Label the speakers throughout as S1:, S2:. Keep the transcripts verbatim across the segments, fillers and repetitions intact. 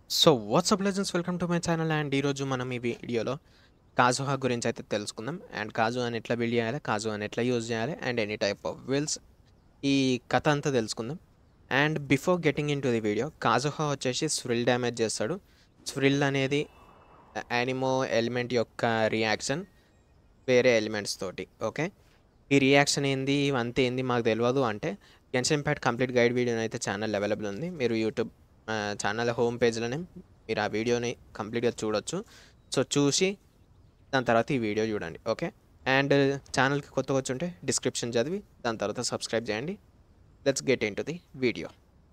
S1: So what's up legends welcome to my channel and ఈరోజు మనం ఈ వీడియోలో కాజుహా గురించి అయితే తెలుసుకుందాం అండ్ కాజు అని ఎట్లా బిల్డ్ చేయాలి కాజు అని ఎట్లా యూజ్ చేయాలి and any type of swirls ఈ కథ అంతా తెలుసుకుందాం and before getting into the video Kazuha వచ్చేసి స్విల్ డ్యామేజ్ చేస్తాడు. స్విల్ అనేది యానిమో ఎలిమెంట్ యొక్క రియాక్షన్ వేరే ఎలిమెంట్స్ తోటి. ఓకే, ఈ రియాక్షన్ ఏంది ఇవంతా ఏంది మాకు తెలియదు అంటే Genshin Impact complete guide video అయితే ఛానల్ అవైలబుల్ ఉంది. మీరు యూట్యూబ్ ఛానల్ హోమ్ పేజ్లోనే మీరు ఆ వీడియోని కంప్లీట్గా చూడొచ్చు. సో చూసి దాని తర్వాత ఈ వీడియో చూడండి. ఓకే, అండ్ ఛానల్కి కొత్తగా వచ్చుంటే డిస్క్రిప్షన్ చదివి దాని తర్వాత సబ్స్క్రైబ్ చేయండి. Let's get into the video.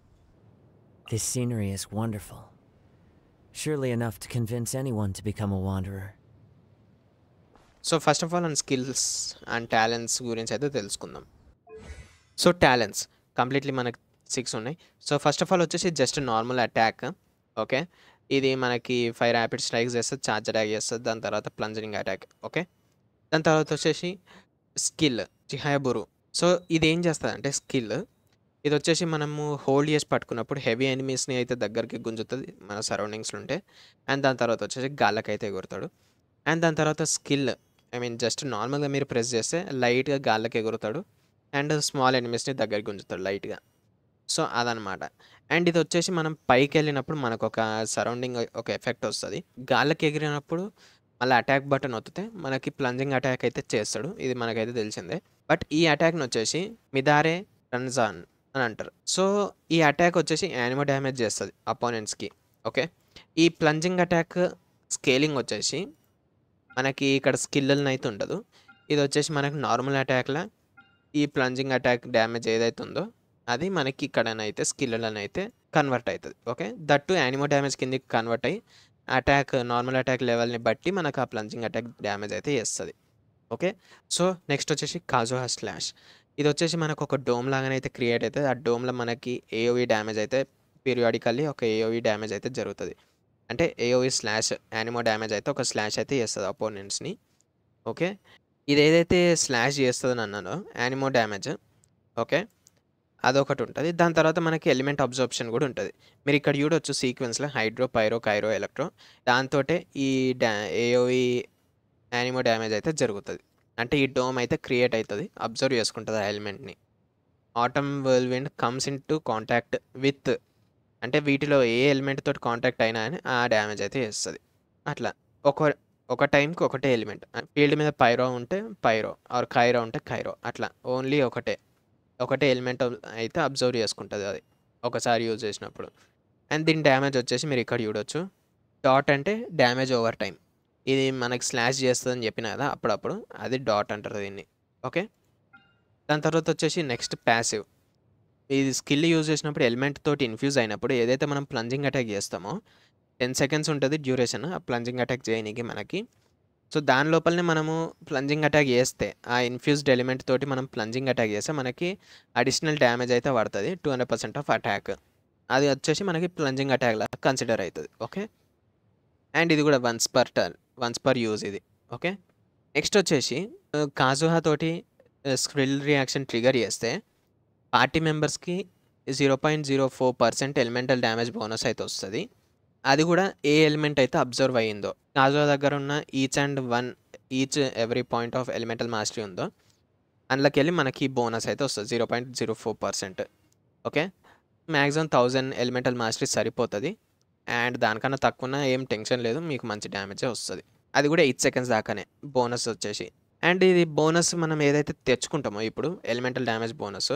S2: This scenery is wonderful. Surely enough to convince anyone to become a wanderer.
S1: So first of all and skills and talents గురించి అయితే తెలుసుకుందాం. సో టాలెంట్స్ కంప్లీట్లీ మనకి six ఉన్నాయి. So first of all వచ్చేసి just normal attack. Okay, ఇది మనకి five rapid strikes చేస్తుంది, charge attack చేస్తుంది, దాని తర్వాత ప్లంజరింగ్ అటాక్. ఓకే, దాని తర్వాత వచ్చేసి స్కిల్ చిహాయబురు. సో ఇది ఏం చేస్తుంది అంటే స్కిల్ ఇది వచ్చేసి మనము హోల్డ్ చేసి పట్టుకున్నప్పుడు హెవీ ఎనిమీస్ని అయితే దగ్గరికి గుంజుతుంది మన సరౌండింగ్స్లో ఉంటే. అండ్ దాని తర్వాత వచ్చేసి గాళ్ళకైతే ఎగురుతాడు. అండ్ దాని తర్వాత స్కిల్ ఐ మీన్ జస్ట్ నార్మల్గా మీరు ప్రెస్ చేస్తే లైట్గా గాళ్ళకి ఎగురుతాడు అండ్ స్మాల్ ఎనిమీస్ని దగ్గరికి గుంజుతాడు లైట్గా. సో అదనమాట. అండ్ ఇది వచ్చేసి మనం పైకి వెళ్ళినప్పుడు మనకు ఒక సరౌండింగ్ ఒక ఎఫెక్ట్ వస్తుంది. గాళ్ళకి ఎగిరినప్పుడు మళ్ళీ అటాక్ బటన్ వత్తితే మనకి ప్లంజింగ్ అటాక్ అయితే చేస్తాడు. ఇది మనకైతే తెలిసిందే. బట్ ఈ అటాక్ని వచ్చేసి మిదారే రంజాన్ అని అంటారు. సో ఈ అటాక్ వచ్చేసి యానిమో డ్యామేజ్ చేస్తుంది అపోనెంట్స్కి. ఓకే, ఈ ప్లంజింగ్ అటాక్ స్కేలింగ్ వచ్చేసి మనకి ఇక్కడ స్కిల్ని అయితే ఉండదు. ఇది వచ్చేసి మనకి నార్మల్ అటాక్లో ఈ ప్లంజింగ్ అటాక్ డ్యామేజ్ ఏదైతే ఉందో అది మనకి ఇక్కడనైతే స్కిల్లని కన్వర్ట్ అవుతుంది. ఓకే, దట్టు యానిమో డ్యామేజ్ కిందకి కన్వర్ట్ అయ్యి అటాక్ నార్మల్ అటాక్ లెవెల్ని బట్టి మనకు ఆ ప్లంజింగ్ అటాక్ డ్యామేజ్ అయితే చేస్తుంది. ఓకే, సో నెక్స్ట్ వచ్చేసి కాజుహా స్లాష్. ఇది వచ్చేసి మనకు ఒక డోమ్ లాగానే అయితే క్రియేట్ అవుతుంది. ఆ డోమ్లో మనకి ఏఓవి డ్యామేజ్ అయితే పీరియాడికల్లీ ఒక ఏఓవి డ్యామేజ్ అయితే జరుగుతుంది. అంటే ఏఓవి స్లాష్ యానిమో డ్యామేజ్ అయితే ఒక స్లాష్ అయితే చేస్తుంది అపోనెంట్స్ని. ఓకే, ఇది ఏదైతే స్లాష్ చేస్తుందని అన్నానో యానిమో డ్యామేజ్. ఓకే, అదొకటి ఉంటుంది. దాని తర్వాత మనకి ఎలిమెంట్ అబ్జర్ప్షన్ కూడా ఉంటుంది. మీరు ఇక్కడ చూడొచ్చు సీక్వెన్స్లో హైడ్రో పైరో కైరో ఎలక్ట్రో దాంతో ఈ డా ఏఓవి యానిమో డ్యామేజ్ అయితే జరుగుతుంది. అంటే ఈ డోమ్ అయితే క్రియేట్ అవుతుంది, అబ్జర్వ్ చేసుకుంటుంది ఆ ఎలిమెంట్ని. Autumn whirlwind comes into contact with అంటే వీటిలో ఏ ఎలిమెంట్ తోటి కాంటాక్ట్ అయినా అని ఆ డ్యామేజ్ అయితే చేస్తుంది. అట్లా ఒక ఒక టైంకి ఒకటే ఎలిమెంట్. ఫీల్డ్ మీద పైరో ఉంటే పైరో ఆర్ కైరో ఉంటే కైరో అట్లా ఓన్లీ ఒకటే ఒకటే ఎలిమెంట్ అయితే అబ్జర్వ్ చేసుకుంటుంది అది ఒకసారి యూజ్ చేసినప్పుడు. అండ్ దీని డ్యామేజ్ వచ్చేసి మీరు ఇక్కడ చూడొచ్చు. డాట్ అంటే డ్యామేజ్ ఓవర్ టైం. ఇది మనకి స్లాష్ చేస్తుందని చెప్పిన కదా అప్పుడప్పుడు, అది డాట్ అంటారు దీన్ని. ఓకే, దాని తర్వాత వచ్చేసి నెక్స్ట్ ప్యాసివ్. ఇది స్కిల్ యూజ్ చేసినప్పుడు ఎలిమెంట్ తోటి ఇన్ఫ్యూజ్ అయినప్పుడు ఏదైతే మనం ప్లంజింగ్ అటాక్ చేస్తామో టెన్ సెకండ్స్ ఉంటుంది డ్యూరేషన్ ఆ ప్లంజింగ్ అటాక్ చేయడానికి మనకి. సో దాని లోపలనే మనము ప్లంజింగ్ అటాక్ చేస్తే ఆ ఇన్ఫ్యూజ్డ్ ఎలిమెంట్ తోటి మనం ప్లంజింగ్ అటాక్ చేస్తే మనకి అడిషనల్ డ్యామేజ్ అయితే పడుతుంది two hundred percent of attack. అది వచ్చేసి మనకి ప్లంజింగ్ అటాక్ లాగా కన్సిడర్ అవుతుంది. ఓకే, అండ్ ఇది కూడా once per turn once per use ఇది. ఓకే, నెక్స్ట్ వచ్చేసి కాజుహా తోటి స్క్రిల్ రియాక్షన్ ట్రిగర్ చేస్తే పార్టీ మెంబర్స్కి zero point zero four percent elemental damage bonus అయితే వస్తుంది. అది కూడా ఏ ఎలిమెంట్ అయితే అబ్జర్వ్ అయ్యిందో కాజుహా దగ్గర ఉన్న each and one each every point of elemental mastery ఉందో అందులోకి వెళ్ళి మనకి బోనస్ అయితే వస్తుంది zero point zero four percent. Okay, maximum thousand elemental mastery సరిపోతుంది. అండ్ దానికన్నా తక్కువ ఏం టెన్షన్ లేదు, మీకు మంచి డ్యామేజే వస్తుంది. అది కూడా ఎయిట్ సెకండ్స్ దాకానే బోనస్ వచ్చేసి. అండ్ ఇది బోనస్ మనం ఏదైతే తెచ్చుకుంటామో ఇప్పుడు ఎలిమెంటల్ డ్యామేజ్ బోనస్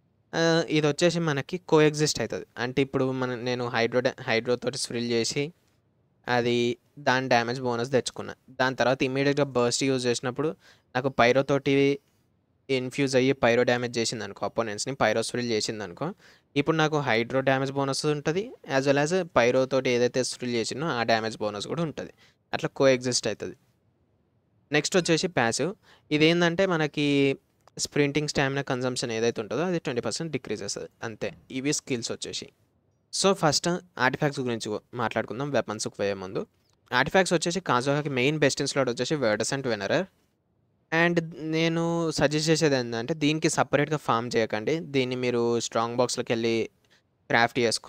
S1: ఇది వచ్చేసి మనకి కో ఎగ్జిస్ట్ అవుతుంది. అంటే ఇప్పుడు మన నేను హైడ్రో హైడ్రో తోటి స్ప్రిల్ చేసి అది దాని డ్యామేజ్ బోనస్ తెచ్చుకున్నా. దాని తర్వాత ఇమీడియట్గా బర్స్ట్ యూజ్ చేసినప్పుడు నాకు పైరో తోటి ఇన్ఫ్యూజ్ అయ్యి పైరో డ్యామేజ్ చేసింది అనుకో అపోనెంట్స్ని పైరో స్ప్రిల్ చేసింది అనుకో ఇప్పుడు నాకు హైడ్రో డ్యామేజ్ బోనస్ ఉంటుంది యాజ్ వెల్ యాజ్ పైరో తోటి ఏదైతే స్ప్రిల్ చేసినో ఆ డ్యామేజ్ బోనస్ కూడా ఉంటుంది. అట్లా కో ఎగ్జిస్ట్ అవుతుంది. నెక్స్ట్ వచ్చేసి ప్యాసివ్. ఇదేంటంటే మనకి స్ప్రింటింగ్ స్టామినా కన్జంప్షన్ ఏదైతే ఉంటుందో అది ట్వంటీ పర్సెంట్ డిక్రీజ్ అవుతుంది అంతే. ఇవి స్కిల్స్ వచ్చేసి. సో ఫస్ట్ ఆర్టిఫాక్ట్స్ గురించి మాట్లాడుకుందాం వెపన్స్కి పోయే ముందు. ఆర్టిఫాక్ట్స్ వచ్చేసి కాజుహాకి మెయిన్ బెస్ట్ ఇన్ స్లాట్ వచ్చేసి వెర్డసెంట్ వెనరర్. అండ్ నేను సజెస్ట్ చేసేది ఏంటంటే దీనికి సపరేట్గా ఫామ్ చేయకండి, దీన్ని మీరు స్ట్రాంగ్ బాక్స్లోకి వెళ్ళి క్రాఫ్ట్ చేసుకోరి.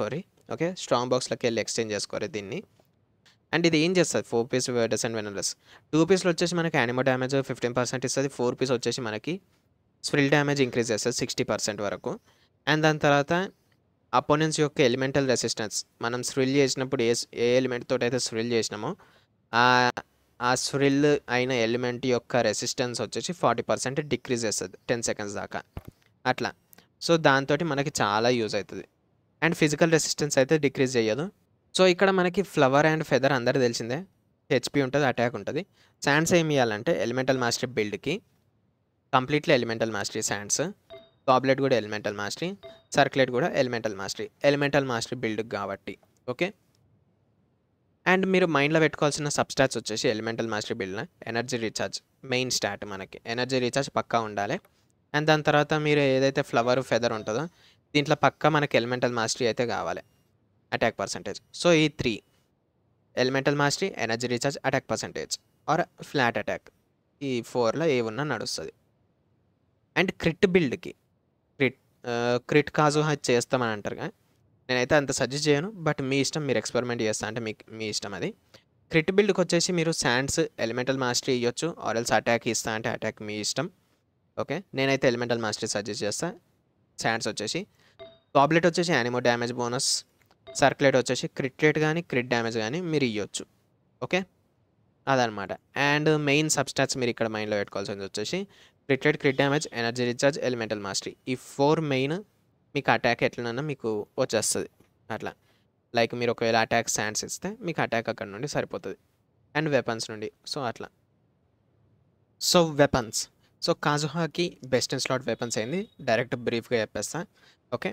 S1: ఓకే. స్ట్రాంగ్ బాక్స్‌లోకి వెళ్ళి ఎక్స్చేంజ్ చేసుకోవాలి దీన్ని. అండ్ ఇది ఏం చేస్తది four piece doesn't venerer. Two పీస్‌లో వచ్చేసి మనకి యానిమో డ్యామేజ్ ఫిఫ్టీన్ పర్సెంట్ ఇస్తది. ఫోర్ పీస్ వచ్చేసి మనకి స్విల్ డ్యామేజ్ ఇంక్రీజ్ చేస్తది సిక్స్టీ పర్సెంట్ వరకు. అండ్ దాని తర్వాత అపోనెంట్స్ యొక్క ఎలిమెంటల్ రెసిస్టెన్స్ మనం స్విల్ చేసినప్పుడు ఏ స్ ఏ ఎలిమెంట్ తోటైతే స్విల్ చేసినామో ఆహ్, ఆ స్విల్ అయిన ఎలిమెంట్ యొక్క రెసిస్టెన్స్ వచ్చేసి ఫార్టీ పర్సెంట్ డిక్రీజ్ చేస్తది టెన్ సెకండ్స్ దాకా. అట్లా. సో, దాంతోటి మనకి చాలా యూజ్ అయితది. అండ్ ఫిజికల్ రెసిస్టెన్స్ అయితే డిక్రీజ్ చెయ్యదు. సో, ఇక్కడ మనకి ఫ్లవర్ అండ్ ఫెదర్ అందరికి తెలిసిందే. హెచ్‌పీ ఉంటది, అటాక్ ఉంటది. శాండ్స్ ఏమి ఇయ్యాలంటే ఎలిమెంటల్ మాస్టరీ బిల్డ్‌కి completely elemental mastery sands. Goblet కూడా ఎలిమెంటల్ మాస్టరీ. సర్క్లెట్ కూడా ఎలిమెంటల్ మాస్టరీ. ఎలిమెంటల్ మాస్టరీ బిల్డ్‌కి కాబట్టి. ఓకే. అండ్ మీరు మైండ్‌లో పెట్టుకోవాల్సిన సబ్‌స్టాట్స్ వచ్చేసి ఎలిమెంటల్ మాస్టరీ బిల్డ్‌లో ఎనర్జీ రీచార్జ్ మెయిన్ స్టాట్ మనకి. ఎనర్జీ రీచార్జ్ పక్కా ఉండాలి. అండ్ దాని తర్వాత మీరు ఏదైతే ఫ్లవర్, ఫెదర్ ఉంటదో దీంట్లో పక్కా మనకి ఎలిమెంటల్ మాస్టరీ అయితే కావాలి. Attack percentage. సో, ఈ three elemental mastery, energy recharge, attack percentage or flat attack. ఈ ఫోర్‌లో ఏవున్నా నడుస్తది. అండ్ క్రిట్ బిల్డ్‌కి క్రిట్ ఆహ్, క్రిట్ కాజుహా చేస్తామని అంటారుగా. నేనైతే అంత సజెస్ట్ చేయను. బట్ మీ ఇష్టం మీరు ఎక్స్‌పెరిమెంట్ చేస్తా అంటే మీకు మీ ఇష్టం అది. క్రిట్ బిల్డ్‌కి వచ్చేసి మీరు శాండ్స్, ఎలిమెంటల్ మాస్టరీ ఇయ్యొచ్చు ఆర్ ఎల్స్ అటాక్ ఇస్తా అంటే అటాక్ మీ ఇష్టం. ఓకే. నేనైతే ఎలిమెంటల్ మాస్టరీ సజెస్ట్ చేస్తా. శాండ్స్ వచ్చేసి గాబ్లెట్ వచ్చేసి యానిమో డ్యామేజ్ బోనస్. సర్క్లెట్ వచ్చేసి క్రిట్ రేట్ గానీ, క్రిట్ డ్యామేజ్ గానీ మీరు ఇయ్యొచ్చు. ఓకే. అదనమాట. అండ్ మెయిన్ సబ్‌స్టాట్స్ మీరు ఇక్కడ మైండ్‌లో పెట్టుకోవాల్సింది వచ్చేసి crit rate, crit damage, energy recharge, elemental mastery. ఈ ఫోర్ మెయిన్ మీకు అటాక్ ఎట్లనన్నా మీకు వచ్చేస్తది. అట్లా. లైక్ మీరు ఒకవేళ అటాక్ శాండ్స్ ఇస్తే మీకు అటాక్ అక్కడి నుండి సరిపోతది. అండ్ వెపన్స్ నుండి. సో, అట్లా. So, weapons. సో, కాజుహాకి బెస్ట్ ఇన్ స్లాట్ వెపన్స్ ఏంది డైరెక్ట్ బ్రీఫ్‌గా చెప్పేస్తా. Okay.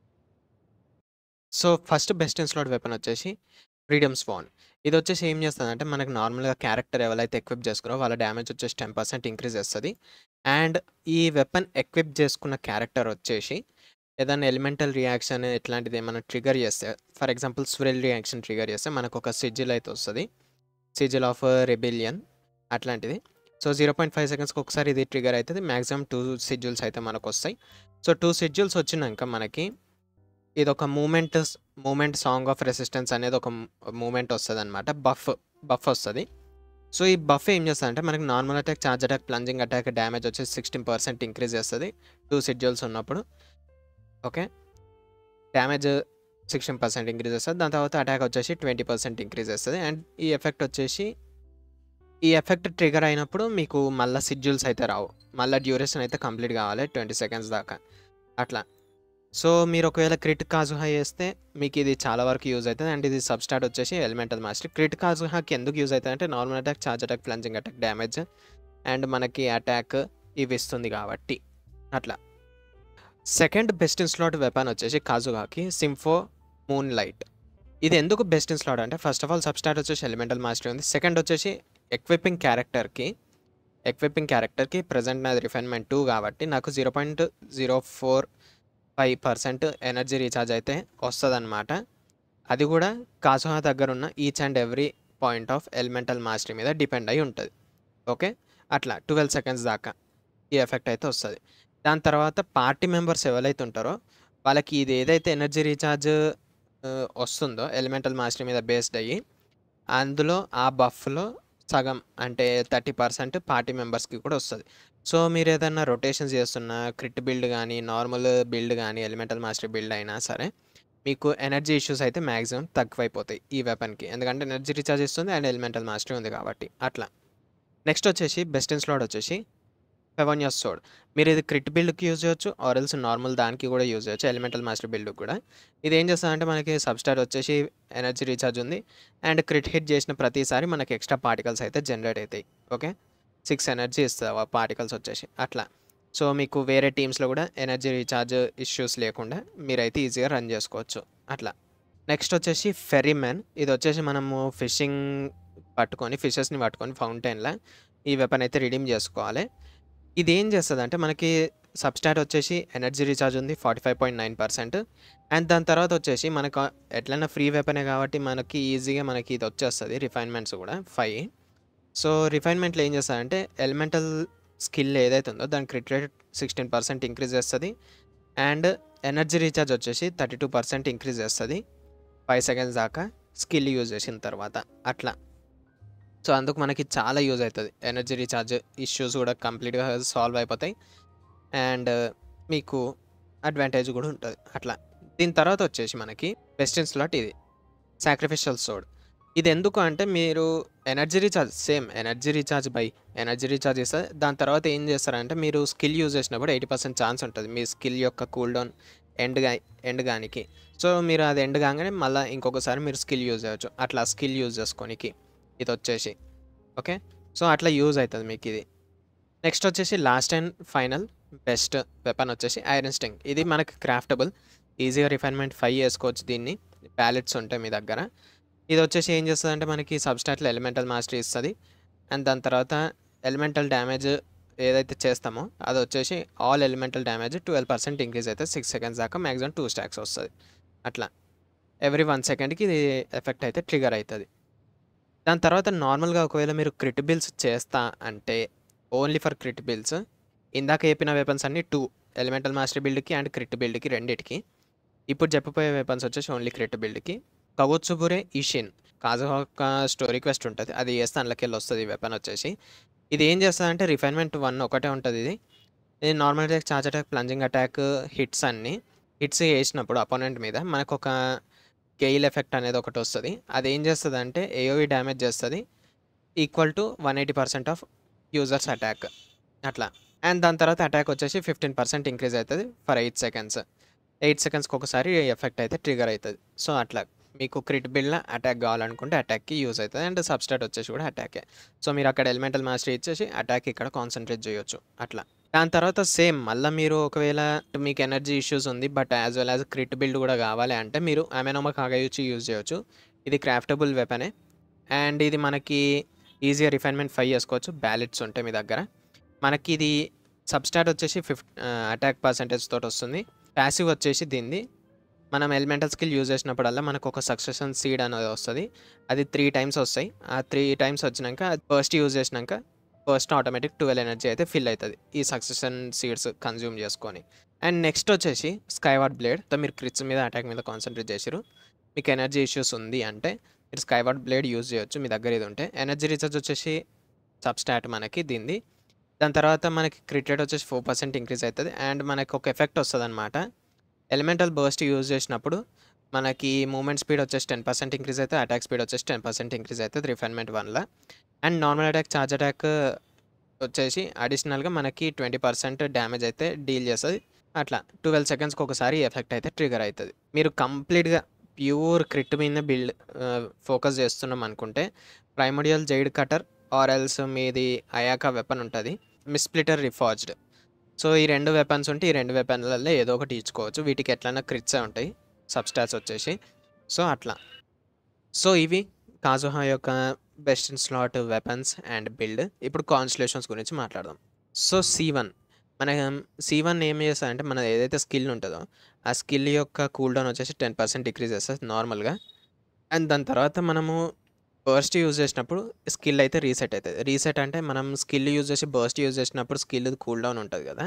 S1: So, first best in slot weapon వచ్చేసి ఫ్రీడమ్ స్వాన్. ఇదొచ్చేసి ఏం చేస్తదంటే మనకు నార్మల్‌గా క్యారెక్టర్ ఎవరైతే ఎక్విప్ చేసుకున్నారో వాళ్ళ డ్యామేజ్ వచ్చేసి టెన్ పర్సెంట్ ఇంక్రీజ్ చేస్తది. అండ్ ఈ వెపన్ ఎక్విప్ చేసుకున్న క్యారెక్టర్ వచ్చేసి ఏదైనా ఎలిమెంటల్ రియాక్షన్ ఇట్లాంటిది ఏమైనా ట్రిగ్గర్ చేస్తే for example swirl reaction trigger చేస్తే మనకొక సిజిల్ అయితే వస్తది. సిజిల్ ఆఫ్ రెబెలియన్ అట్లాంటిది. సో, జీరో పాయింట్ ఫైవ్ సెకండ్స్‌కి ఒకసారి ఇది ట్రిగ్గర్ అయితది. మాక్సిమం టూ సిజిల్స్ అయితే మనకొస్తాయి. సో, టూ సిజిల్స్ వచ్చినంక మనకి ఇదొక మూవ్‌మెంట్ స్ మూవ్‌మెంట్ సాంగ్ ఆఫ్ రెసిస్టెన్స్ అనేది ఒక మూవ్‌మెంట్ వస్తదనమాట. బఫ్ బఫ్ వస్తది. సో, ఈ బఫ్ ఏం చేస్తదంటే మనకి normal attack, charge attack, plunging attack damage వచ్చేసి సిక్స్టీన్ పర్సెంట్ ఇంక్రీజ్ చేస్తది. టూ సిజిల్స్ ఉన్నప్పుడు. Okay. Damage sixteen percent increase చేస్తది. దాని తర్వాత అటాక్ వచ్చేసి ట్వంటీ పర్సెంట్ ఇంక్రీజ్ చేస్తది. అండ్ ఈ ఎఫెక్ట్ వచ్చేసి ఈ ఎఫెక్ట్ ట్రిగ్గర్ అయినప్పుడు మీకు మళ్ళా సిజిల్స్ అయితే రావు. మళ్ళా డ్యూరేషన్ అయితే కంప్లీట్ కావాలి ట్వంటీ సెకండ్స్ దాకా. అట్లా. సో, మీరు ఒకవేళ క్రిట్ కాజుహా చేస్తే మీకు ఇది చాలా వరకు యూజ్ అయితది. అండ్ ఇది సబ్‌స్టాట్ వచ్చేసి ఎలిమెంటల్ మాస్టరీ. క్రిట్ కాజుహాకి ఎందుకు యూజ్ అయితదంటే normal attack, charge attack, plunging attack damage and మనకి అటాక్ ఇవి ఇస్తుంది కాబట్టి. అట్లా. Second best in slot weapon వచ్చేసి కాజుహాకి సింఫో మూన్ లైట్. ఇది ఎందుకు బెస్ట్ ఇన్ స్లాట్ అంటే ఫస్ట్ ఆఫ్ ఆల్ సబ్‌స్టాట్ వచ్చేసి ఎలిమెంటల్ మాస్టరీ ఉంది. సెకండ్ వచ్చేసి ఎక్విపింగ్ క్యారెక్టర్‌కి ఎక్విపింగ్ క్యారెక్టర్‌కి ప్రెజెంట్ నాది రిఫైన్‌మెంట్ టూ కాబట్టి నాకు zero point zero four five percent energy recharge అయితే వస్తదనమాట. అది కూడా కాజుహా దగ్గరున్న each and every point of elemental mastery మీద డిపెండ్ అయ్యి ఉంటది. ఓకే. అట్లా ట్వెల్వ్ సెకండ్స్ దాకా ఈ ఎఫెక్ట్ అయితే వస్తది. దాని తర్వాత పార్టీ మెంబర్స్ ఎవరైతే ఉంటారో వాళ్ళకి ఇది ఏదైతే ఎనర్జీ రీచార్జ్ ఆహ్, వస్తుందో ఎలిమెంటల్ మాస్టరీ మీద బేస్డ్ అయ్యి అందులో ఆ బఫ్‌లో సగం అంటే థర్టీ పర్సెంట్ పార్టీ మెంబర్స్‌కి కూడా వస్తది. సో, మీరు ఏదన్నా రొటేషన్స్ చేస్తున్నా క్రిట్ బిల్డ్ గానీ, నార్మల్ బిల్డ్ గానీ, ఎలిమెంటల్ మాస్టరీ బిల్డ్ అయినా సరే మీకు ఎనర్జీ ఇష్యూస్ అయితే మాక్సిమం తక్కువైపోతాయి ఈ వెపన్‌కి. ఎందుకంటే ఎనర్జీ రీచార్జ్ ఇస్తుంది అండ్ ఎలిమెంటల్ మాస్టరీ ఉంది కాబట్టి. అట్లా. నెక్స్ట్ వచ్చేసి బెస్ట్ ఇన్ స్లాట్ వచ్చేసి ఫెవోనియస్ సోర్డ్. మీరు ఇది క్రిట్ బిల్డ్‌కి యూజ్ చేయొచ్చు ఆర్ ఎల్స్ నార్మల్ దానికి కూడా యూజ్ చేయొచ్చు. ఎలిమెంటల్ మాస్టరీ బిల్డ్‌కి కూడా. ఇది ఏం చేస్తదంటే మనకి సబ్‌స్టాట్ వచ్చేసి ఎనర్జీ రీచార్జ్ ఉంది. అండ్ క్రిట్ హిట్ చేసిన ప్రతిసారి మనకి ఎక్స్ట్రా పార్టికల్స్ అయితే జనరేట్ అయితాయి. ఓకే. సిక్స్ ఎనర్జీ ఇస్తది ఆ పార్టికల్స్ వచ్చేసి. అట్లా. సో, మీకు వేరే టీమ్స్‌లో కూడా ఎనర్జీ రీచార్జ్ ఇష్యూస్ లేకుండా మీరైతే ఈజీగా రన్ చేసుకోవచ్చు. అట్లా. నెక్స్ట్ వచ్చేసి ఫెర్రీమెన్. ఇది వచ్చేసి మనము ఫిషింగ్ పట్టుకొని ఫిషెస్‌ని పట్టుకొని ఫౌంటైన్‌ల ఈ వెపన్ అయితే రిడీమ్ చేసుకోవాలి. ఇది ఏం చేస్తదంటే మనకి సబ్‌స్టాట్ వచ్చేసి ఎనర్జీ రీచార్జ్ ఉంది forty five point nine percent. And దాని తర్వాత వచ్చేసి మనకు ఎట్లైనా ఫ్రీ వెపనే కాబట్టి మనకి ఈజీగా మనకి ఇది వచ్చేస్తది రిఫైన్‌మెంట్స్ కూడా ఫైవ్. సో, రిఫైన్‌మెంట్‌లో ఏం చేస్తదంటే ఎలిమెంటల్ స్కిల్ ఏదైతే ఉందో దాని crit rate sixteen percent increase చేస్తది. అండ్ ఎనర్జీ రీచార్జ్ వచ్చేసి థర్టీ టూ పర్సెంట్ ఇంక్రీజ్ చేస్తది. ఫైవ్ సెకండ్స్ దాకా స్కిల్ యూజ్ చేసిన తర్వాత అట్లా. సో అందుకు మనకి చాలా యూజ్ అవుతుంది. ఎనర్జీ రీఛార్జ్ ఇష్యూస్ కూడా కంప్లీట్గా సాల్వ్ అయిపోతాయి అండ్ మీకు అడ్వాంటేజ్ కూడా ఉంటుంది అట్లా. దీని తర్వాత వచ్చేసి మనకి బెస్ట్ ఇన్ స్లాట్ ఇది సాక్రిఫిషియల్ సోడ్. ఇది ఎందుకు అంటే మీరు energy recharge same energy recharge by energy recharge చేస్తే దాని తర్వాత ఏం చేస్తారంటే మీరు స్కిల్ యూజ్ చేసినప్పుడు ఎయిటీ పర్సెంట్ ఛాన్స్ ఉంటుంది మీ స్కిల్ యొక్క కూల్ డౌన్ ఎండ్ గా ఎండ్ గానికి. సో మీరు అది ఎండ్ కాగానే మళ్ళీ ఇంకొకసారి మీరు స్కిల్ యూజ్ చేయవచ్చు అట్లా. స్కిల్ యూజ్ చేసుకోనికి ఇది వచ్చేసి ఓకే. సో అట్లా యూజ్ అవుతుంది మీకు ఇది. నెక్స్ట్ వచ్చేసి last and final best weapon వచ్చేసి ఐరన్ స్టింగ్. ఇది మనకి క్రాఫ్టబుల్, ఈజీగా రిఫైన్మెంట్ ఫైవ్ చేసుకోవచ్చు దీన్ని. ప్యాలెట్స్ ఉంటాయి మీ దగ్గర. ఇది వచ్చేసి ఏం చేస్తుంది అంటే మనకి సబ్స్టాట్లో ఎలిమెంటల్ మాస్టరీ ఇస్తుంది అండ్ దాని తర్వాత ఎలిమెంటల్ డ్యామేజ్ ఏదైతే చేస్తామో అది వచ్చేసి all elemental damage twelve percent increase అవుతుంది సిక్స్ సెకండ్స్ దాకా. మ్యాక్సిమం టూ స్టాక్స్ వస్తుంది అట్లా. ఎవ్రీ వన్ సెకండ్కి ఇది ఎఫెక్ట్ అయితే ట్రిగర్ అవుతుంది. దాని తర్వాత నార్మల్గా ఒకవేళ మీరు క్రిట్ బిల్స్ చేస్తా అంటే ఓన్లీ ఫర్ క్రిట్ బిల్స్ ఇందాక చెప్పిన వెపన్స్ అన్ని టూ ఎలిమెంటల్ మాస్టరీ బిల్డ్కి అండ్ క్రిట్ బిల్డ్కి రెండింటికి. ఇప్పుడు చెప్పబోయే వెపన్స్ వచ్చేసి ఓన్లీ క్రిట్ బిల్డ్కి. కవోత్సుబురే ఇషిన్ కాజుహా యొక్క స్టోరీ క్వెస్ట్ ఉంటుంది, అది చేస్తే అందులోకి వెళ్ళి వస్తుంది ఈ వెపన్ వచ్చేసి. ఇది ఏం చేస్తుంది అంటే రిఫైన్మెంట్ వన్ ఒకటే ఉంటుంది. ఇది ఇది normal attack, charge attack, plunging attack hits అన్ని హిట్స్ వేసినప్పుడు అపోనెంట్ మీద మనకు ఒక గెయిల్ ఎఫెక్ట్ అనేది ఒకటి వస్తుంది. అది ఏం చేస్తుంది అంటే ఏఓవి డ్యామేజ్ చేస్తుంది equal to one eighty percent of user's attack అట్లా. అండ్ దాని తర్వాత అటాక్ వచ్చేసి ఫిఫ్టీన్ పర్సెంట్ ఇంక్రీజ్ అవుతుంది ఫర్ ఎయిట్ సెకండ్స్. ఎయిట్ సెకండ్స్కి ఒకసారి ఎఫెక్ట్ అయితే ట్రిగర్ అవుతుంది. సో అట్లా మీకు క్రిట్ బిల్డ్లో అటాక్ కావాలనుకుంటే అటాక్కి యూజ్ అవుతుంది అండ్ సబ్స్టాట్ వచ్చేసి కూడా అటాకే. సో మీరు అక్కడ ఎలిమెంటల్ మాస్టరీ ఇచ్చేసి అటాక్ ఇక్కడ కాన్సన్ట్రేట్ చేయొచ్చు అట్లా. దాని తర్వాత సేమ్ మళ్ళీ మీరు ఒకవేళ మీకు ఎనర్జీ ఇష్యూస్ ఉంది but as well as crit build కూడా కావాలి అంటే మీరు అమెనోమా కాగయుచి యూజ్ చేయొచ్చు. ఇది క్రాఫ్టబుల్ వెపనే అండ్ ఇది మనకి ఈజీగా రిఫైన్మెంట్ ఫైవ్ చేసుకోవచ్చు. బ్యాలెట్స్ ఉంటాయి మీ దగ్గర. మనకి ఇది సబ్స్టాట్ వచ్చేసి ఫిఫ్టీ అటాక్ పర్సెంటేజ్ తోటి వస్తుంది. ప్యాసివ్ వచ్చేసి దీన్ని మనం ఎలిమెంటల్ స్కిల్ యూజ్ చేసినప్పుడల్లా మనకు ఒక సక్సెషన్ సీడ్ అనేది వస్తుంది. అది త్రీ టైమ్స్ వస్తాయి. ఆ త్రీ టైమ్స్ వచ్చినాక ఫస్ట్ యూజ్ చేసినాక ఫస్ట్ ఆటోమేటిక్ ట్వెల్వ్ ఎనర్జీ అయితే ఫిల్ అవుతుంది ఈ సక్సెషన్ సీడ్స్ కన్జ్యూమ్ చేసుకొని. అండ్ నెక్స్ట్ వచ్చేసి స్కైవార్డ్ బ్లేడ్. మీరు క్రిట్స్ మీద అటాక్ మీద కాన్సన్ట్రేట్ చేసారు, మీకు ఎనర్జీ ఇష్యూస్ ఉంది అంటే మీరు స్కైవార్డ్ బ్లేడ్ యూజ్ చేయొచ్చు మీ దగ్గర ఇది ఉంటే. ఎనర్జీ రీఛార్జ్ వచ్చేసి సబ్స్టాట్ మనకి దీన్ని. దాని తర్వాత మనకి క్రిట్ రేట్ వచ్చేసి ఫోర్ పర్సెంట్ ఇంక్రీజ్ అవుతుంది అండ్ మనకు ఒక ఎఫెక్ట్ వస్తుంది అనమాట. ఎలిమెంటల్ బర్స్ట్ యూజ్ చేసినప్పుడు మనకి మూమెంట్ స్పీడ్ వచ్చేసి టెన్ పర్సెంట్ ఇంక్రీజ్ అవుతుంది, అటాక్ స్పీడ్ వచ్చేసి టెన్ పర్సెంట్ ఇంక్రీజ్ అవుతుంది రిఫైన్మెంట్ వన్లో. And normal attack, charge attack వచ్చేసి అడిషనల్గా మనకి ట్వంటీ పర్సెంట్ డ్యామేజ్ అయితే డీల్ చేస్తుంది అట్లా. ట్వెల్వ్ సెకండ్స్కి ఒకసారి ఎఫెక్ట్ అయితే ట్రిగర్ అవుతుంది. మీరు కంప్లీట్గా ప్యూర్ క్రిట్ మీద బిల్డ్ ఫోకస్ చేస్తున్నాం అనుకుంటే primordial jade cutter or else మీది అయాకా వెపన్ ఉంటుంది, మిస్ప్లిటర్ రిఫార్జ్డ్. సో ఈ రెండు వెపన్స్ ఉంటే ఈ రెండు వెపన్లలో ఏదో ఒకటి ఇచ్చుకోవచ్చు. వీటికి ఎట్లన్నా క్రిట్సే ఉంటాయి సబ్స్టాట్స్ వచ్చేసి. సో అట్లా. సో ఇవి కాజుహా యొక్క best in slot weapons and build. ఇప్పుడు కాన్స్టలేషన్స్ గురించి మాట్లాడదాం. సో సి వన్ మన సి వన్ ఏం చేస్తుందంటే మన ఏదైతే స్కిల్ ఉంటుందో ఆ స్కిల్ యొక్క కూల్ డౌన్ వచ్చేసి టెన్ పర్సెంట్ డిక్రీజ్ చేస్తుంది నార్మల్గా. అండ్ దాని తర్వాత మనము బర్స్ట్ యూజ్ చేసినప్పుడు స్కిల్ అయితే రీసెట్ అవుతుంది. రీసెట్ అంటే మనం స్కిల్ యూజ్ చేసి బర్స్ట్ యూజ్ చేసినప్పుడు స్కిల్ కూల్ డౌన్ ఉంటుంది కదా.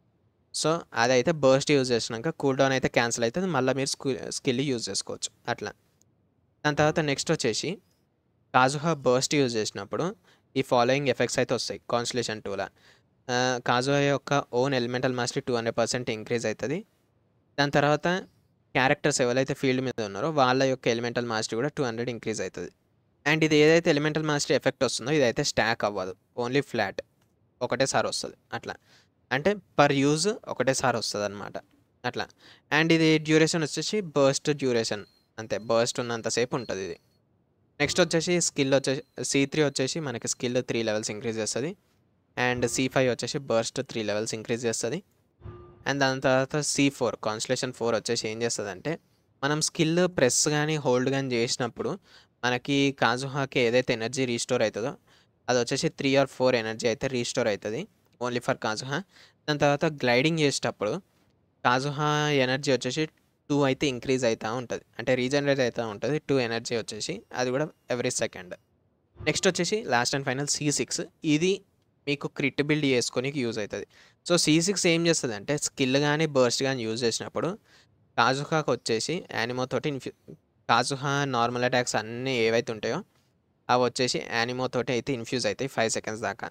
S1: సో అదైతే బర్స్ట్ యూజ్ చేసినాక కూల్ డౌన్ అయితే క్యాన్సిల్ అవుతుంది, మళ్ళీ మీరు స్కిల్ యూజ్ చేసుకోవచ్చు అట్లా. దాని తర్వాత నెక్స్ట్ వచ్చేసి కాజుహా బర్స్ట్ యూజ్ చేసినప్పుడు ఈ ఫాలోయింగ్ ఎఫెక్ట్స్ అయితే వస్తాయి కాన్స్టలేషన్ టూలా. కాజుహా యొక్క own elemental mastery two hundred percent increase అవుతుంది. దాని తర్వాత క్యారెక్టర్స్ ఎవరైతే ఫీల్డ్ మీద ఉన్నారో వాళ్ళ యొక్క ఎలిమెంటల్ మాస్టరీ కూడా టూ హండ్రెడ్ ఇంక్రీజ్ అవుతుంది. అండ్ ఇది ఏదైతే ఎలిమెంటల్ మాస్టరీ ఎఫెక్ట్ వస్తుందో ఇదైతే స్టాక్ అవ్వదు, ఓన్లీ ఫ్లాట్ ఒకటేసారి వస్తుంది అట్లా. అంటే పర్ యూజ్ ఒకటేసారి వస్తుంది అనమాట అట్లా. అండ్ ఇది డ్యూరేషన్ వచ్చేసి బర్స్ట్ డ్యూరేషన్ అంతే, బర్స్ట్ ఉన్నంతసేపు ఉంటుంది ఇది. నెక్స్ట్ వచ్చేసి స్కిల్ వచ్చేసి సి త్రీ వచ్చేసి మనకి స్కిల్ త్రీ లెవెల్స్ ఇంక్రీజ్ చేస్తుంది అండ్ సి ఫైవ్ వచ్చేసి బర్స్ట్ త్రీ లెవెల్స్ ఇంక్రీజ్ చేస్తుంది. అండ్ దాని తర్వాత సి ఫోర్ కాన్స్టలేషన్ ఫోర్ వచ్చేసి ఏం చేస్తుంది అంటే మనం స్కిల్ ప్రెస్ కానీ హోల్డ్ కానీ చేసినప్పుడు మనకి కాజుహాకి ఏదైతే ఎనర్జీ రీస్టోర్ అవుతుందో అది వచ్చేసి త్రీ ఆర్ ఫోర్ ఎనర్జీ అయితే రీస్టోర్ అవుతుంది ఓన్లీ ఫర్ కాజుహా. దాని తర్వాత గ్లైడింగ్ చేసేటప్పుడు కాజుహా ఎనర్జీ వచ్చేసి టూ అయితే ఇంక్రీజ్ అవుతూ ఉంటుంది, అంటే రీజనరేట్ అవుతూ ఉంటుంది టూ ఎనర్జీ వచ్చేసి, అది కూడా ఎవ్రీ సెకండ్. నెక్స్ట్ వచ్చేసి last and final C six. ఇది మీకు క్రిట్ బిల్డ్ చేసుకొని యూజ్ అవుతుంది. సో సి సిక్స్ ఏం చేస్తుంది అంటే స్కిల్ కానీ బర్స్ట్ కానీ యూజ్ చేసినప్పుడు కాజుహాకి వచ్చేసి యానిమో తోటి ఇన్ఫ్యూ కాజుహా నార్మల్ అటాక్స్ అన్నీ ఏవైతే ఉంటాయో అవి వచ్చేసి యానిమో తోటి అయితే ఇన్ఫ్యూజ్ అవుతాయి ఫైవ్ సెకండ్స్ దాకా.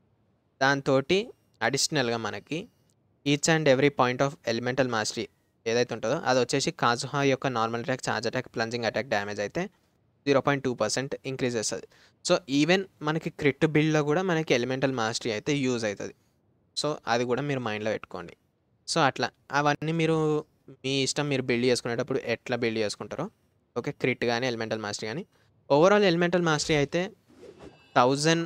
S1: దాంతోటి అడిషనల్‌గా మనకి each and every point of elemental mastery ఏదైతే ఉంటదో అది వచ్చేసి కాజుహా యొక్క normal attack, charge attack, plunging attack damage అయితే zero point two percent increase చేస్తది. సో, ఈవెన్ మనకి క్రిట్ బిల్డ్‌లో గూడా మనకి ఎలిమెంటల్ మాస్టరీ అయితే యూజ్ అయితది. సో, అది గూడా మీరు మైండ్‌లో పెట్టుకోండి. సో, అట్లా అవన్నీ మీరు మీ ఇష్టం మీరు బిల్డ్ చేసుకునేటప్పుడు ఎట్లా బిల్డ్ చేసుకుంటారో ఓకే. క్రిట్ గాని, ఎలిమెంటల్ మాస్టరీ గాని. ఓవరాల్ ఎలిమెంటల్ మాస్టరీ అయితే వెయ్యి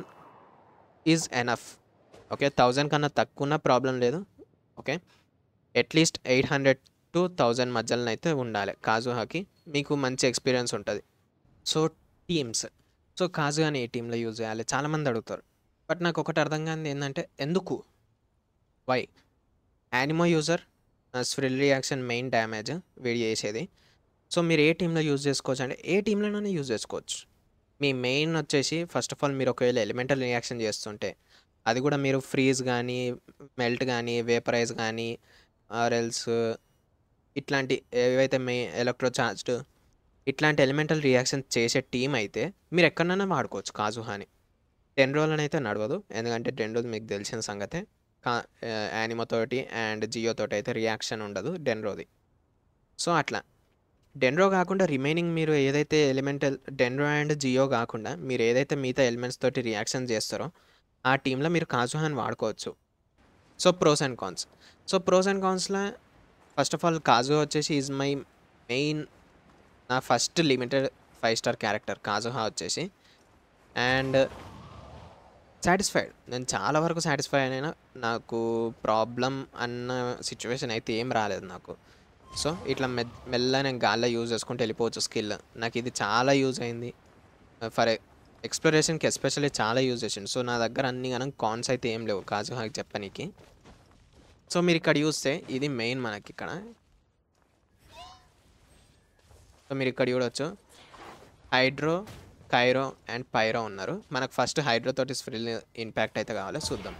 S1: ఈజ్ ఎనఫ్. ఓకే. వెయ్యి కన్నా తక్కువున్నా ప్రాబ్లమ్ లేదు. ఓకే. అట్‌లీస్ట్ ఎనిమిది వందల వెయ్యి మధ్యలోనైతే ఉండాలి కాజుహాకి. మీకు మంచి ఎక్స్‌పీరియన్స్ ఉంటది. So, teams. సో, కాజుహాని ఏ టీమ్‌లో యూజ్ చేయాలి? చాలామంది అడుగుతారు. బట్ నాకొకటి అర్థం కానిది ఏందంటే ఎందుకు? వై? యానిమో యూజర్ ఆహ్, స్ప్రిల్ రియాక్షన్ మెయిన్ డ్యామేజ్ వీడు చేసేది. సో, మీరు ఏ టీమ్‌లో యూజ్ చేసుకోవచ్చంటే ఏ టీమ్‌లోనైనా యూజ్ చేసుకోవచ్చు. మీ మెయిన్ వచ్చేసి ఫస్ట్ ఆఫ్ ఆల్ మీరు ఒకవేళ ఎలిమెంటల్ రియాక్షన్ చేస్తుంటే అది కూడా మీరు ఫ్రీజ్ గానీ, మెల్ట్ గానీ, వేపరైజ్ గానీ ఆర్ ఎల్స్ ఇట్లాంటి ఏవైతే మే ఎలక్ట్రో చార్జ్డ్ ఇట్లాంటి ఎలిమెంటల్ రియాక్షన్ చేసే టీమ్ అయితే మీరు ఎక్కడనైనా వాడుకోవచ్చు కాజుహాని. డెన్‌రోలోనైతే నడవదు. ఎందుకంటే డెన్‌రో మీకు తెలిసిన సంగతే. కా ఆహ్, యానిమో తోటి అండ్ జియో తోటి అయితే రియాక్షన్ ఉండదు డెన్‌రోది. సో, అట్లా. డెన్‌రో కాకుండా రిమైనింగ్ మీరు ఏదైతే ఎలిమెంటల్ డెన్‌రో అండ్ జియో కాకుండా మీరు ఏదైతే మిగతా ఎలిమెంట్స్ తోటి రియాక్షన్ చేస్తారో ఆ టీమ్‌లో మీరు కాజుహాని వాడుకోవచ్చు. So, pros and cons. So, pros and కాన్స్‌లా ఫస్ట్ ఆఫ్ ఆల్ కాజుహా వచ్చేసి ఈజ్ మై మెయిన్ నా first limited five star character Kazuha వచ్చేసి. And satisfied. నేను చాలా వరకు సాటిస్ఫై అయినా. నాకు ప్రాబ్లమ్ అన్న సిట్యుయేషన్ అయితే ఏం రాలేదు నాకు. సో, ఇట్లా మె మెల్లగా నేను గాల్లో యూజ్ చేసుకుంటూ వెళ్ళిపోవచ్చు స్కిల్. నాకు ఇది చాలా యూజ్ అయింది. ఫర్ ఎక్స్‌ప్లోరేషన్‌కి ఎస్పెషల్లీ చాలా యూజ్ చేసిండు. సో, నా దగ్గర అన్ని గనం కాన్స్ అయితే ఏం లేవు కాజుహాకి చెప్పనీకి. సో, మీరు ఇక్కడ చూస్తే ఇది మెయిన్ మనకిక్కడ. సో, మీరు ఇక్కడ చూడొచ్చు. హైడ్రో, కైరో అండ్ పైరో ఉన్నారు. మనకు ఫస్ట్ హైడ్రో తోటి స్ప్రిల్ ఇంపాక్ట్ అయితే కావాలి చూద్దాం.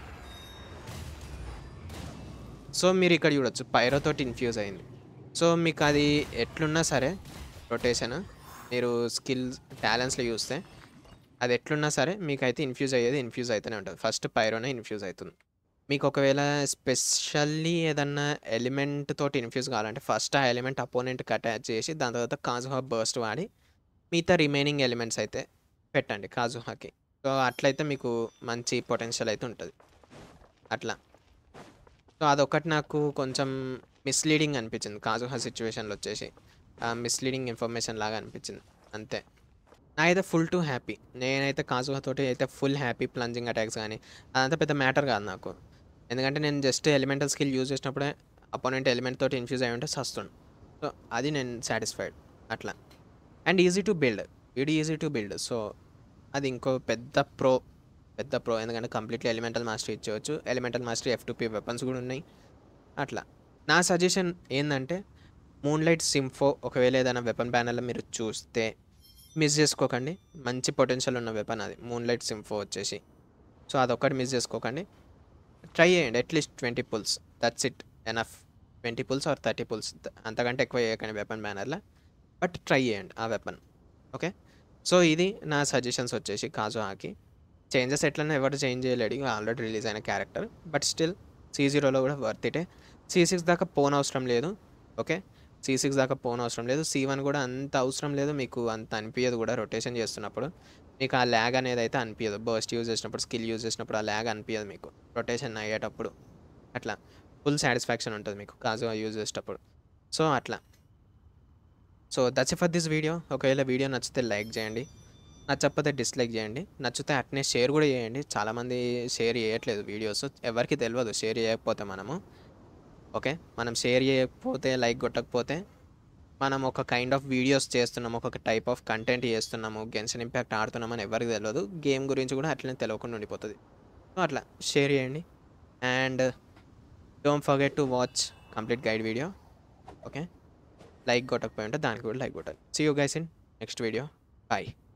S1: సో, మీరు ఇక్కడ చూడొచ్చు పైరో తోటి ఇన్ఫ్యూజ్ అయింది. సో, మీకు అది ఎట్లున్నా సరే రొటేషన్ మీరు స్కిల్స్ టాలెంట్స్‌లో చూస్తే అది ఎట్లున్నా సరే మీకైతే ఇన్ఫ్యూజ్ అయ్యేది ఇన్ఫ్యూజ్ అయితేనే ఉంటది. ఫస్ట్ పైరోనే ఇన్ఫ్యూజ్ అయితుంది. మీకు ఒకవేళ స్పెషల్లీ ఏదన్నా ఎలిమెంట్ తోటి ఇన్ఫ్యూజ్ కావాలంటే ఫస్ట్ ఆ ఎలిమెంట్ అపోనెంట్‌కి అటాచ్ చేసి దాని తర్వాత కాజుహా బర్స్ట్ వాడి మిగతా రిమైనింగ్ ఎలిమెంట్స్ అయితే పెట్టండి కాజుహాకి. సో, అట్లయితే మీకు మంచి పొటెన్షియల్ అయితే ఉంటది. అట్లా. సో, అదొక్కటి నాకు కొంచెం మిస్‌లీడింగ్ అనిపించింది కాజుహా సిట్యుయేషన్‌లో వచ్చేసి. ఆహ్, మిస్‌లీడింగ్ ఇన్ఫర్మేషన్ లాగా అనిపించింది. అంతే. నాకైతే ఫుల్ టు హ్యాపీ. నేనైతే కాజుహా తోటి అయితే ఫుల్ హ్యాపీ. ప్లంజింగ్ అటాక్స్ గానీ అదంతా పెద్ద మ్యాటర్ కాదు నాకు. ఎందుకంటే నేను జస్ట్ ఎలిమెంటల్ స్కిల్ యూజ్ చేసినప్పుడే అపోనెంట్ ఎలిమెంట్ తోటి ఇన్ఫ్యూజ్ అయ్యి ఉంటే సస్తుండు. సో, అది నేను సాటిస్ఫైడ్ అట్లా. And easy to build. వీడు ఈజీ టు బిల్డ్. సో, అది ఇంకో పెద్ద ప్రో. పెద్ద ప్రో. ఎందుకంటే కంప్లీట్‌లీ ఎలిమెంటల్ మాస్టరీ ఇచ్చేయొచ్చు. Elemental mastery F two P weapons కూడా ఉన్నాయి. అట్లా. నా సజెషన్ ఏందంటే మూన్‌లైట్ సింఫో ఒకవేళ ఏదైనా వెపన్ బ్యానర్‌లో మీరు చూస్తే మిస్ చేసుకోకండి. మంచి పొటెన్షియల్ ఉన్న వెపన్ అది. మూన్‌లైట్ సింఫో వచ్చేసి. సో, అదొక్కటి మిస్ చేసుకోకండి. ట్రై చేయండి. At least twenty pulls. That's it enough. Twenty pulls or thirty pulls అంతకంటే ఎక్కువ చేయకండి వెపన్ బ్యానర్‌లో. బట్ ట్రై చేయండి ఆ వెపన్. ఓకే. సో, ఇది నా సజెషన్స్ వచ్చేసి కాజుహాకి. చేంజెస్ ఎట్లన్నా ఎవరు చేంజ్ చేయలేడు. ఆల్రెడీ రిలీజ్ అయిన క్యారెక్టర్. బట్ స్టిల్ సీ జీరోలో కూడా వర్త్ ఇటే. సీ సిక్స్ దాకా పోనవసరం లేదు. ఓకే. సీ సిక్స్ దాకా పోనవసరం లేదు. సీ వన్ కూడా అంత అవసరం లేదు. మీకు అంత అనిపియదు కూడా రొటేషన్ చేస్తున్నప్పుడు. మీకు ఆ ల్యాగ్ అనేది అయితే అనిపియదు. బర్స్ట్ యూజ్ చేసినప్పుడు, స్కిల్ యూజ్ చేసినప్పుడు ఆ ల్యాగ్ అనిపియదు మీకు. రొటేషన్ అయ్యేటప్పుడు. అట్లా. ఫుల్ సాటిస్ఫాక్షన్ ఉంటది మీకు కాజుహా యూజ్ చేసేటప్పుడు. సో, అట్లా. So, that's it for this video. ఒకవేళ వీడియో నచ్చితే లైక్ చేయండి. నచ్చకపోతే డిస్లైక్ చేయండి. నచ్చితే అట్నే షేర్ కూడా చేయండి. చాలామంది షేర్ చేయట్లేదు వీడియోస్. ఎవరికీ తెలవదు షేర్ చేయకపోతే మనము. ఓకే. మనం షేర్ చేయకపోతే, లైక్ కొట్టకపోతే మనం ఒక కైండ్ ఆఫ్ వీడియోస్ చేస్తున్నాము. ఒక టైప్ ఆఫ్ కంటెంట్ చేస్తున్నాము. గెన్షిన్ ఇంపాక్ట్ ఆడుతున్నామని ఎవరికీ తెలవదు. గేమ్ గురించి కూడా అట్లనే తెలవకుండా ఉండిపోతది. సో, అట్లా షేర్ చేయండి. And don't forget to watch complete guide video. Okay. Like కొట్టకపోయి ఉంటే దానికి కూడా లైక్ కొట్టాలి. See you guys in next video. By.